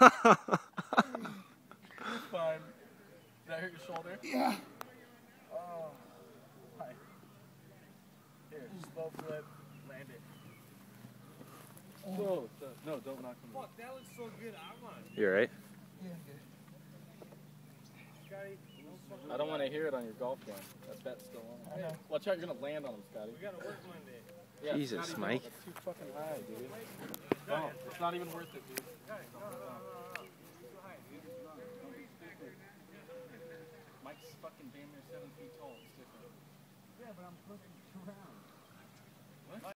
Fine. Did I hurt your shoulder? Yeah. Oh. Hi. Here, slow flip, land it. Whoa, no, don't knock me. Fuck, that looks so good. I want it. You're right. Yeah, good. Scotty, I don't want to hear it on your golf game. That bet's still on. I know. Watch out, you're going to land on him, Scotty. we gotta work Monday. Yeah, Jesus, Scotty, Mike. No, that's too fucking high, dude. No, it's not even worth it, dude. Mike's fucking damn near 7 feet tall. It's different. Yeah, but I'm pushing around.